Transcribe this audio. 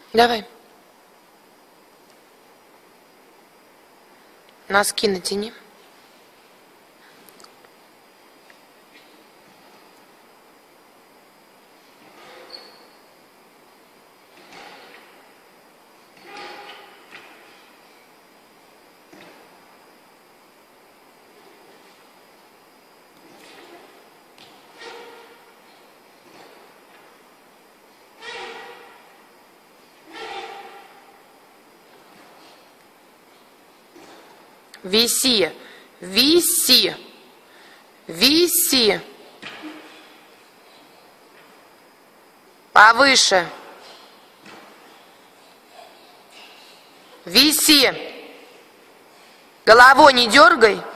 Давай. Носки натяни. Виси, виси, виси. Повыше. Виси. Головой не дергай.